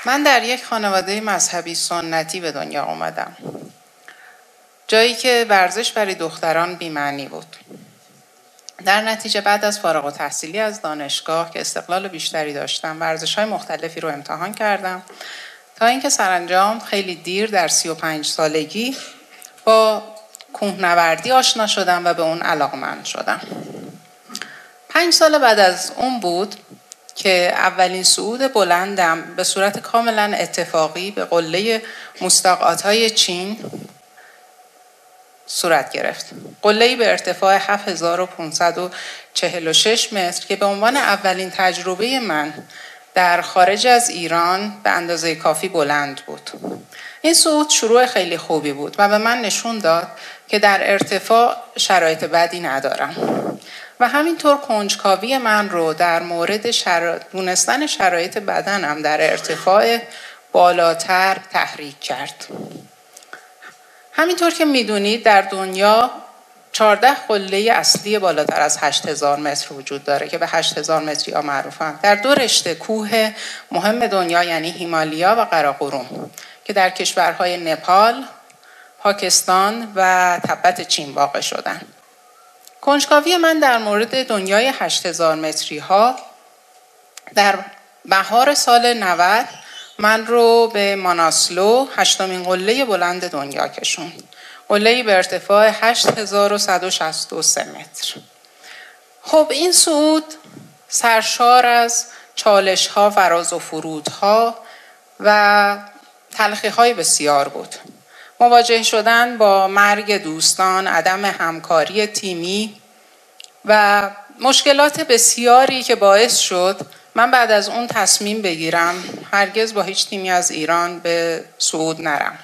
من در یک خانواده مذهبی سنتی به دنیا آمدم. جایی که ورزش برای دختران بی‌معنی بود. در نتیجه بعد از فارغ التحصیلی از دانشگاه که استقلال بیشتری داشتم، ورزش‌های مختلفی رو امتحان کردم تا اینکه سرانجام خیلی دیر در 35 سالگی با کوهنوردی آشنا شدم و به اون علاقمند شدم. 5 سال بعد از اون بود که اولین صعود بلندم به صورت کاملا اتفاقی به قله مستقعات‌های چین صورت گرفت. قله‌ای به ارتفاع 7546 متر که به عنوان اولین تجربه من در خارج از ایران به اندازه کافی بلند بود. این صعود شروع خیلی خوبی بود و به من نشون داد که در ارتفاع شرایط بدی ندارم. و همینطور کنجکاوی من رو در مورد دونستن شرایط بدنم در ارتفاع بالاتر تحریک کرد. همینطور که میدونید در دنیا 14 قله اصلی بالاتر از 8000 متر وجود داره که به 8000 متری ها معروفن. در 2 رشته کوه مهم دنیا یعنی هیمالیا و قراقرم که در کشورهای نپال، پاکستان و تبت چین واقع شدن. کنجکاوی من در مورد دنیای 8000 متری ها در بهار سال 90 من رو به ماناسلو 8مین قله بلند دنیا کشوند. قله‌ای به ارتفاع 8163 متر. خب این صعود سرشار از چالش‌ها، فراز و فرودها و تلخی‌های بسیار بود. مواجه شدن با مرگ دوستان، عدم همکاری تیمی و مشکلات بسیاری که باعث شد من بعد از اون تصمیم بگیرم هرگز با هیچ تیمی از ایران به صعود نرم.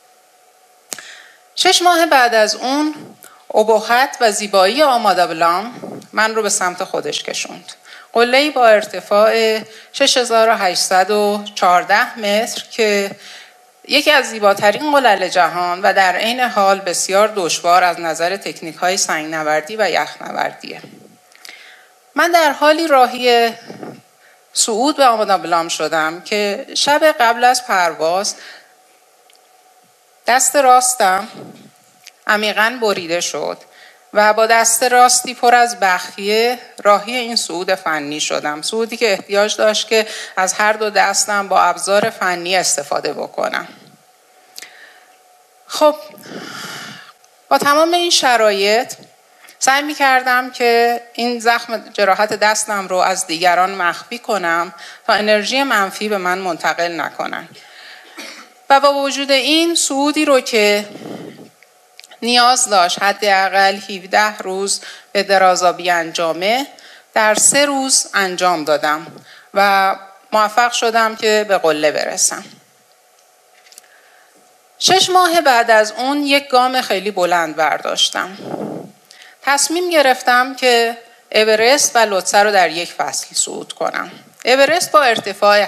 6 ماه بعد از اون ابهت و زیبایی آمادابلام من رو به سمت خودش کشوند. قله‌ای با ارتفاع 6814 متر که یکی از زیباترین قلل جهان و در عین حال بسیار دشوار از نظر تکنیک‌های سنگ‌نوردی و یخنوردیه. من در حالی راهی صعود به آمادابلام شدم که شب قبل از پرواز دست راستم عمیقاً بریده شد و با دست راستی پر از بخیه راهی این صعود فنی شدم. صعودی که احتیاج داشت که از هر 2 دستم با ابزار فنی استفاده بکنم. خب با تمام این شرایط سعی می کردم که این زخم جراحت دستم رو از دیگران مخفی کنم تا انرژی منفی به من منتقل نکنن. و با وجود این صعودی رو که نیاز داشت حداقل 17 روز به درازابی انجامه در 3 روز انجام دادم و موفق شدم که به قله برسم. 6 ماه بعد از اون یک گام خیلی بلند برداشتم. تصمیم گرفتم که اورست و لوتسه رو در یک فصل صعود کنم. اورست با ارتفاع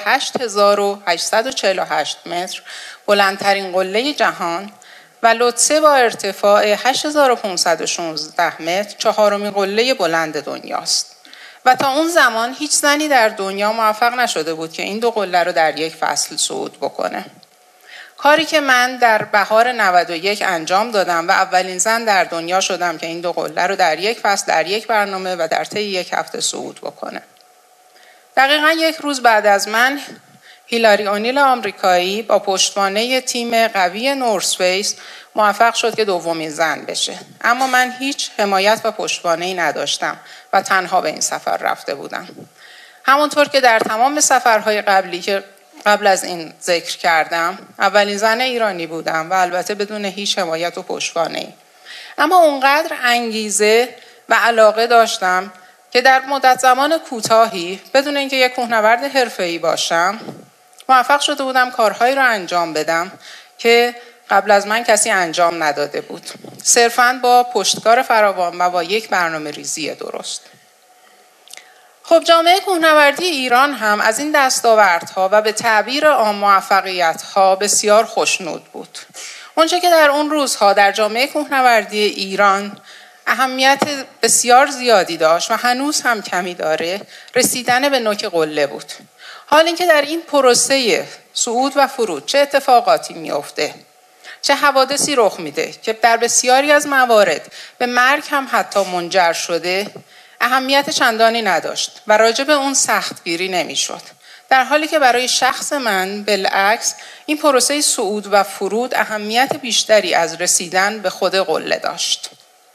8848 متر بلندترین قله جهان و لوتسه با ارتفاع 8516 متر 4مین قله بلند دنیاست. و تا اون زمان هیچ زنی در دنیا موفق نشده بود که این 2 قله رو در یک فصل صعود بکنه. کاری که من در بهار 91 انجام دادم و اولین زن در دنیا شدم که این 2 قله رو در یک فصل در یک برنامه و در طی یک هفته صعود بکنه. دقیقاً 1 روز بعد از من هیلاری اونیل آمریکایی با پشتوانه تیم قوی نورث فیس موفق شد که 2مین زن بشه. اما من هیچ حمایت و پشتوانه‌ای نداشتم و تنها به این سفر رفته بودم. همونطور که در تمام سفرهای قبلی که قبل از این ذکر کردم اولین زن ایرانی بودم و البته بدون هیچ حمایت و پشتوانه‌ای. اما اونقدر انگیزه و علاقه داشتم که در مدت زمان کوتاهی بدون اینکه یک کوهنورد حرفه‌ای باشم موفق شده بودم کارهایی رو انجام بدم که قبل از من کسی انجام نداده بود. صرفاً با پشتکار فراوان و با یک برنامه ریزی درست. خب جامعه کوهنوردی ایران هم از این دستاوردها و به تعبیر عام موفقیت‌ها بسیار خوشنود بود. اونچه که در اون روزها در جامعه کوهنوردی ایران اهمیت بسیار زیادی داشت و هنوز هم کمی داره رسیدن به نوک قله بود. حال اینکه در این پروسه صعود و فرود چه اتفاقاتی میفته، چه حوادثی رخ میده که در بسیاری از موارد به مرگ هم حتی منجر شده، اهمیت چندانی نداشت و راجع به اون سختگیری نمیشد. در حالی که برای شخص من بالعکس این پروسه صعود و فرود اهمیت بیشتری از رسیدن به خود قله داشت.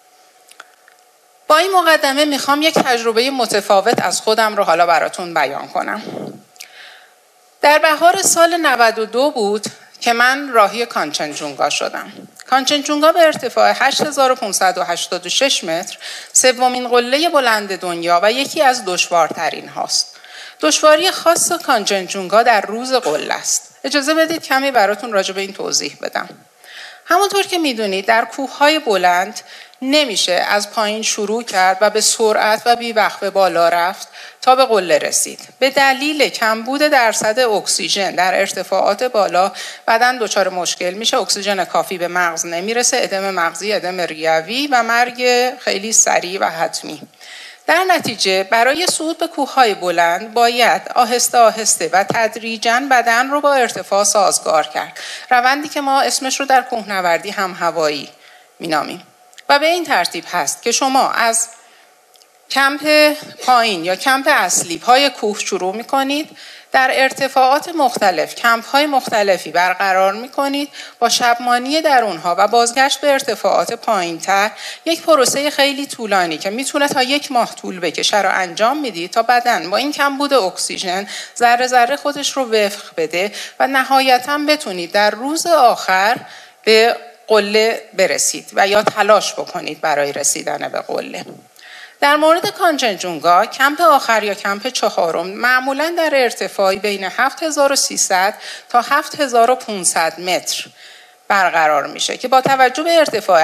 با این مقدمه میخوام یک تجربه متفاوت از خودم رو حالا براتون بیان کنم. در بهار سال 92 بود که من راهی کانچنجونگا شدم. کانچنجونگا به ارتفاع 8586 متر سومین قله بلند دنیا و یکی از دشوارترین هاست. دشواری خاص کانچنجونگا در روز قله است. اجازه بدید کمی براتون راجع به این توضیح بدم. همونطور که میدونید در کوههای بلند نمیشه از پایین شروع کرد و به سرعت و بیوقفه بالا رفت تا به قله رسید. به دلیل کمبود درصد اکسیژن در ارتفاعات بالا بدن دچار مشکل میشه، اکسیژن کافی به مغز نمیرسه، ادم مغزی، ادم ریوی و مرگ خیلی سریع و حتمی. در نتیجه برای صعود به کوههای بلند باید آهسته آهسته و تدریجاً بدن رو با ارتفاع سازگار کرد. روندی که ما اسمش رو در کوهنوردی هم هوایی مینامیم. و به این ترتیب هست که شما از کمپ پایین یا کمپ اصلی پای کوه شروع میکنید، در ارتفاعات مختلف کمپ های مختلفی برقرار میکنید، با شبمانی در اونها و بازگشت به ارتفاعات پایین تر یک پروسه خیلی طولانی که میتونه تا 1 ماه طول بکشه رو انجام میدید تا بدن با این کمبود اکسیژن ذره ذره خودش رو وفق بده و نهایتاً بتونید در روز آخر به قله برسید و یا تلاش بکنید برای رسیدن به قله. در مورد کانچنجونگا کمپ آخر یا کمپ 4 معمولاً در ارتفاعی بین 7300 تا 7500 متر برقرار میشه که با توجه به ارتفاع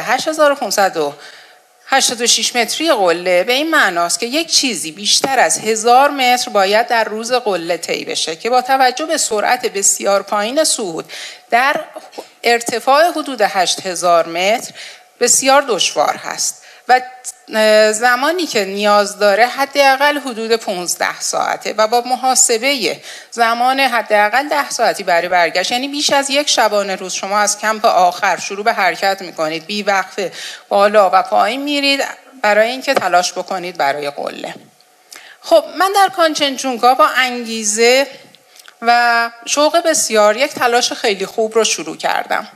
8586 متری قله به این معناست که یک چیزی بیشتر از 1000 متر باید در روز قله طی بشه که با توجه به سرعت بسیار پایین صعود در ارتفاع حدود 8000 متر بسیار دشوار هست و زمانی که نیاز داره حداقل حدود 15 ساعته و با محاسبه زمان حداقل 10 ساعتی برای برگشت، یعنی بیش از 1 شبانه روز شما از کمپ آخر شروع به حرکت میکنید، بی وقفه بالا و پایین میرید برای اینکه تلاش بکنید برای قله. خب من در کانچنجونگا با انگیزه و شوق بسیار یک تلاش خیلی خوب رو شروع کردم.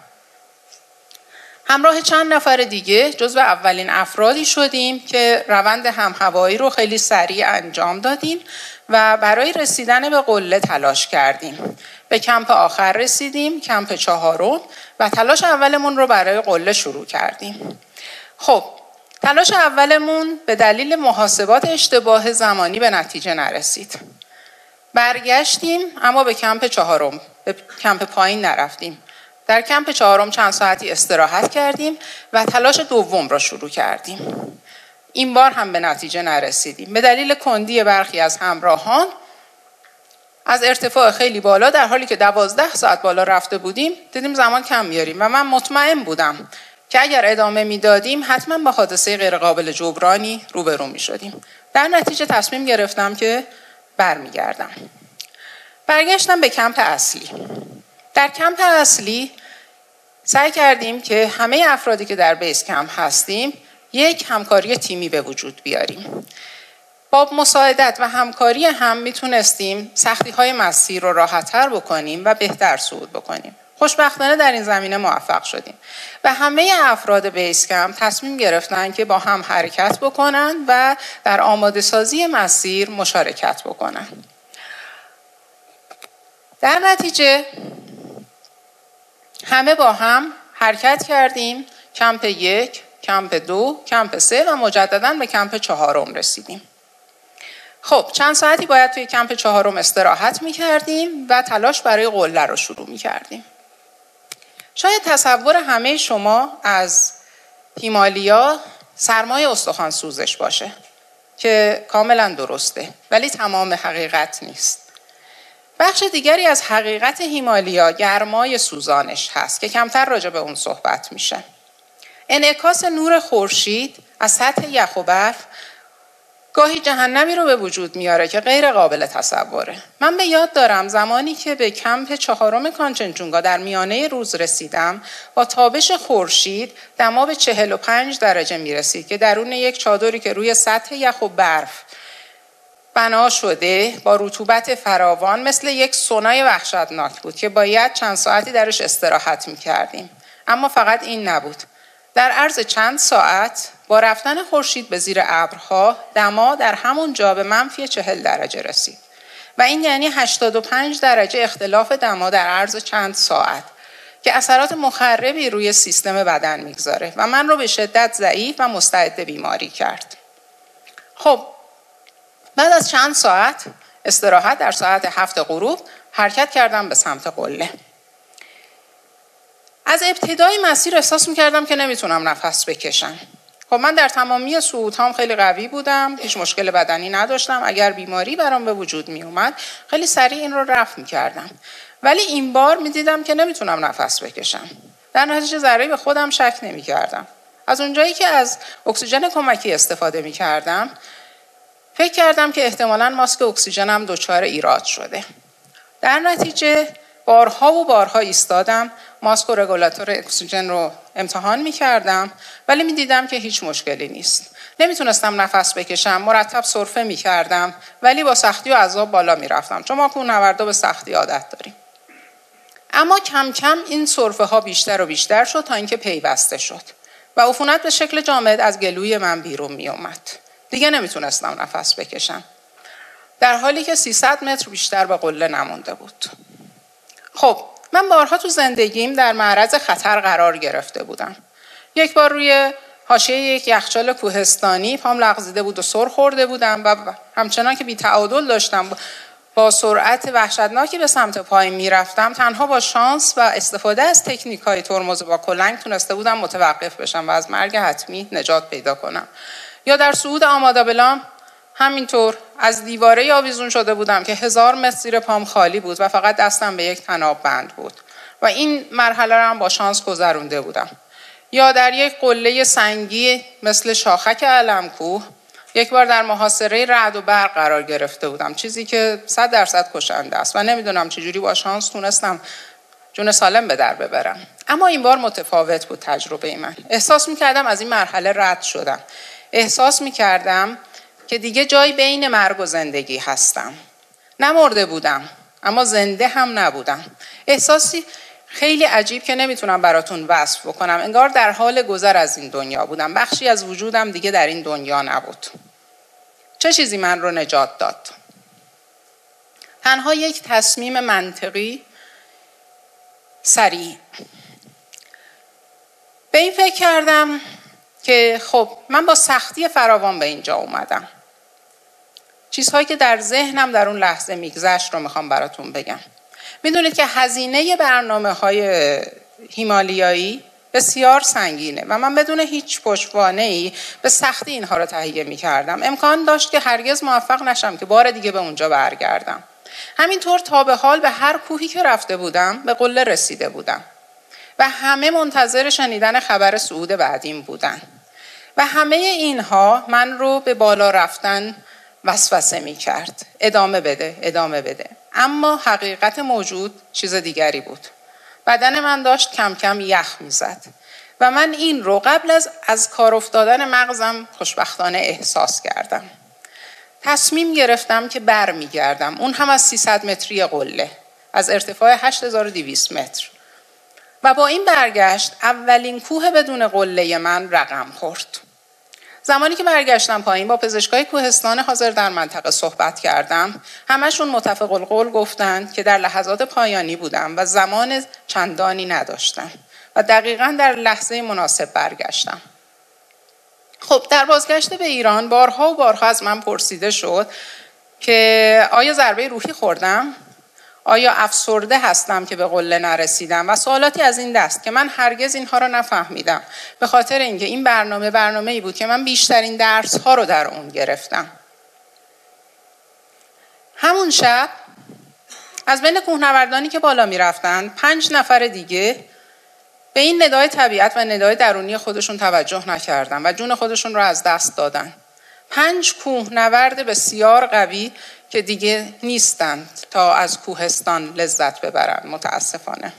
همراه چند نفر دیگه جزو اولین افرادی شدیم که روند همهوایی رو خیلی سریع انجام دادیم و برای رسیدن به قله تلاش کردیم. به کمپ آخر رسیدیم، کمپ 4 و تلاش اولمون رو برای قله شروع کردیم. خب تلاش اولمون به دلیل محاسبات اشتباه زمانی به نتیجه نرسید. برگشتیم اما به کمپ 4 به کمپ پایین نرفتیم. در کمپ 4 چند ساعتی استراحت کردیم و تلاش دوم را شروع کردیم. این بار هم به نتیجه نرسیدیم. به دلیل کندی برخی از همراهان از ارتفاع خیلی بالا در حالی که 12 ساعت بالا رفته بودیم دیدیم زمان کم میاریم و من مطمئن بودم که اگر ادامه میدادیم حتما با حادثه غیرقابل جبرانی روبرو میشدیم. در نتیجه تصمیم گرفتم که برمیگردم. برگشتم به کمپ اصلی. در کمپ اصلی سعی کردیم که همه افرادی که در بیس کمپ هستیم یک همکاری تیمی به وجود بیاریم. با مساعدت و همکاری هم میتونستیم سختی‌های مسیر رو راحت‌تر بکنیم و بهتر صعود بکنیم. خوشبختانه در این زمینه موفق شدیم و همه افراد بیس کمپ تصمیم گرفتن که با هم حرکت بکنن و در آماده سازی مسیر مشارکت بکنن. در نتیجه همه با هم حرکت کردیم. کمپ 1، کمپ 2، کمپ 3 و مجدداً به کمپ 4 رسیدیم. خب چند ساعتی باید توی کمپ 4 استراحت می‌کردیم و تلاش برای قله رو شروع می‌کردیم. شاید تصور همه شما از هیمالیا سرمای استخوان سوزش باشه که کاملا درسته، ولی تمام حقیقت نیست. بخش دیگری از حقیقت هیمالیا گرمای سوزانش هست که کمتر راجع به اون صحبت میشه. انعکاس نور خورشید از سطح یخ و برف گاهی جهنمی رو به وجود میاره که غیر قابل تصوره. من به یاد دارم زمانی که به کمپ 4 کانچنجونگا در میانه روز رسیدم، با تابش خورشید دما به 45 درجه میرسید که درون یک چادری که روی سطح یخ و برف بنا شده با رطوبت فراوان مثل یک سونای وحشتناک بود که باید چند ساعتی درش استراحت میکردیم. اما فقط این نبود. در عرض چند ساعت با رفتن خورشید به زیر ابرها دما در همون جا به منفی 40 درجه رسید و این یعنی 85 درجه اختلاف دما در عرض چند ساعت که اثرات مخربی روی سیستم بدن میگذاره و من رو به شدت ضعیف و مستعد بیماری کرد. خب بعد از چند ساعت استراحت در ساعت 7 غروب حرکت کردم به سمت قله. از ابتدای مسیر احساس میکردم که نمیتونم نفس بکشم. خب من در تمامی صعودهام خیلی قوی بودم، هیچ مشکل بدنی نداشتم. اگر بیماری برام به وجود می اومد خیلی سریع این رو رفع میکردم. ولی این بار میدیدم که نمیتونم نفس بکشم. در نتیجه ذره به خودم شک نمیکردم. از اونجایی که از اکسیژن کمکی استفاده میکردم فکر کردم که احتمالاً ماسک اکسیژنم دچار ایراد شده. در نتیجه بارها و بارها ایستادم، ماسک و رگولاتور اکسیژن رو امتحان می‌کردم ولی می‌دیدم که هیچ مشکلی نیست. نمیتونستم نفس بکشم، مرتب سرفه می‌کردم ولی با سختی و عذاب بالا می‌رفتم چون ما کوهنوردا به سختی عادت داریم. اما کم کم این سرفه ها بیشتر و بیشتر شد تا اینکه پیوسته شد و عفونت به شکل جامد از گلوی من بیرون می‌آمد. دیگه نمیتونستم نفس بکشم. در حالی که 300 متر بیشتر به قله نمونده بود. خب من بارها تو زندگیم در معرض خطر قرار گرفته بودم. یک بار روی حاشیه یک یخچال کوهستانی پام لغزیده بود و سر خورده بودم و همچنان که بی‌تعادل داشتم با سرعت وحشتناکی به سمت پایین میرفتم، تنها با شانس و استفاده از تکنیک‌های ترمز با کلنگ تونسته بودم متوقف بشم و از مرگ حتمی نجات پیدا کنم. یا در صعود آمادابلان همینطور از دیواره آویزون شده بودم که 1000 متر زیر پام خالی بود و فقط دستم به یک طناب بند بود و این مرحله را هم با شانس گذرونده بودم. یا در یک قله سنگی مثل شاخک علم‌کوه یک بار در محاصره رعد و برق قرار گرفته بودم، چیزی که 100% کشنده است و نمیدونم چجوری با شانس تونستم جون سالم به در ببرم. اما این بار متفاوت بود تجربه من. احساس می‌کردم از این مرحله رد شدم. احساس می‌کردم که دیگه جای بین مرگ و زندگی هستم. نمرده بودم اما زنده هم نبودم. احساسی خیلی عجیب که نمیتونم براتون وصف بکنم. انگار در حال گذر از این دنیا بودم. بخشی از وجودم دیگه در این دنیا نبود. چه چیزی من رو نجات داد؟ تنها یک تصمیم منطقی سریع. به این فکر کردم که خب من با سختی فراوان به اینجا اومدم. چیزهایی که در ذهنم در اون لحظه میگذشت رو میخوام براتون بگم. میدونید که هزینه برنامه‌های هیمالیایی بسیار سنگینه و من بدون هیچ پشتوانه‌ای به سختی اینها رو تهیه میکردم. امکان داشت که هرگز موفق نشم که بار دیگه به اونجا برگردم. همینطور تا به حال به هر کوهی که رفته بودم به قله رسیده بودم و همه منتظر شنیدن خبر صعود بعدیم بودن و همه اینها من رو به بالا رفتن وسوسه می کرد. ادامه بده، ادامه بده. اما حقیقت موجود چیز دیگری بود. بدن من داشت کم کم یخ می زد و من این رو قبل از کار افتادن مغزم خوشبختانه احساس کردم. تصمیم گرفتم که بر می گردم. اون هم از 300 متری قله. از ارتفاع 8200 متر. و با این برگشت اولین کوه بدون قله من رقم خورد. زمانی که برگشتم پایین با پزشکای کوهستان حاضر در منطقه صحبت کردم، همشون متفق القول گفتند که در لحظات پایانی بودم و زمان چندانی نداشتم و دقیقاً در لحظه مناسب برگشتم. خب در بازگشت به ایران بارها و بارها از من پرسیده شد که آیا ضربه روحی خوردم؟ آیا افسرده هستم که به قله نرسیدم؟ و سوالاتی از این دست که من هرگز اینها رو نفهمیدم، به خاطر اینکه این برنامه‌ای بود که من بیشترین درس‌ها رو در اون گرفتم. همون شب از بین کوهنوردانی که بالا می‌رفتند 5 نفر دیگه به این ندای طبیعت و ندای درونی خودشون توجه نکردن و جون خودشون رو از دست دادن 5 کوهنورد بسیار قوی که دیگه نیستند تا از کوهستان لذت ببرند متاسفانه.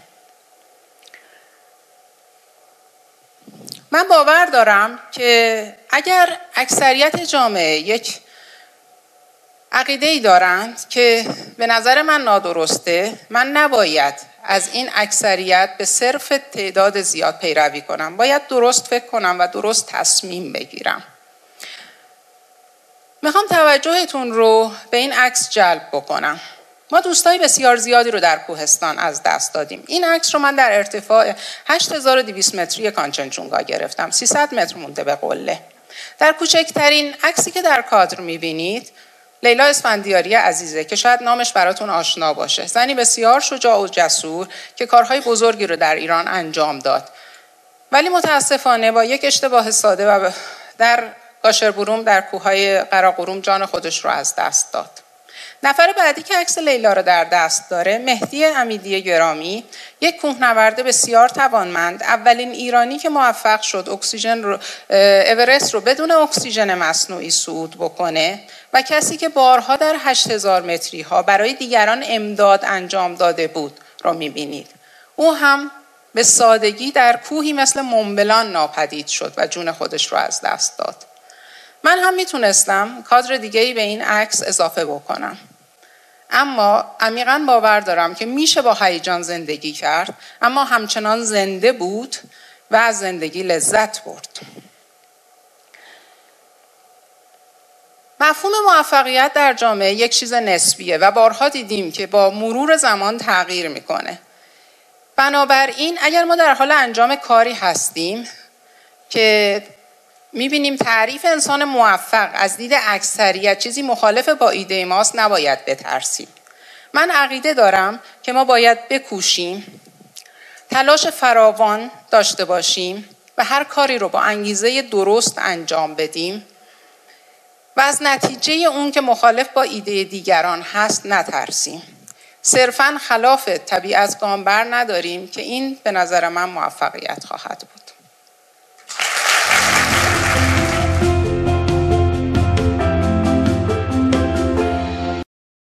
من باور دارم که اگر اکثریت جامعه یک عقیده‌ای دارند که به نظر من نادرسته، من نباید از این اکثریت به صرف تعداد زیاد پیروی کنم. باید درست فکر کنم و درست تصمیم بگیرم. میخوام توجهتون رو به این عکس جلب بکنم. ما دوستای بسیار زیادی رو در کوهستان از دست دادیم. این عکس رو من در ارتفاع 8200 متری کانچنجونگا گرفتم. 300 متر مونده به قله. در کوچکترین عکسی که در کادر میبینید لیلا اسفندیاری عزیزه که شاید نامش براتون آشنا باشه. زنی بسیار شجاع و جسور که کارهای بزرگی رو در ایران انجام داد. ولی متاسفانه با یک اشتباه ساده و در گاشربروم در کوههای قراقروم جان خودش رو از دست داد. نفر بعدی که عکس لیلا رو در دست داره مهدی امیدی گرامی، یک کوهنورد بسیار توانمند، اولین ایرانی که موفق شد اکسیژن رو اورست رو بدون اکسیژن مصنوعی صعود بکنه و کسی که بارها در 8000 متری ها برای دیگران امداد انجام داده بود رو میبینید. او هم به سادگی در کوهی مثل مونبلان ناپدید شد و جون خودش رو از دست داد. من هم میتونستم کادر دیگه‌ای به این عکس اضافه بکنم. اما عمیقاً باور دارم که میشه با هیجان زندگی کرد، اما همچنان زنده بود و از زندگی لذت برد. مفهوم موفقیت در جامعه یک چیز نسبیه و بارها دیدیم که با مرور زمان تغییر میکنه. بنابراین اگر ما در حال انجام کاری هستیم که میبینیم تعریف انسان موفق از دید اکثریت چیزی مخالف با ایده ماست، نباید بترسیم. من عقیده دارم که ما باید بکوشیم، تلاش فراوان داشته باشیم و هر کاری رو با انگیزه درست انجام بدیم و از نتیجه اون که مخالف با ایده دیگران هست نترسیم. صرفاً خلاف طبیعت گام بر نداریم که این به نظر من موفقیت خواهد بود.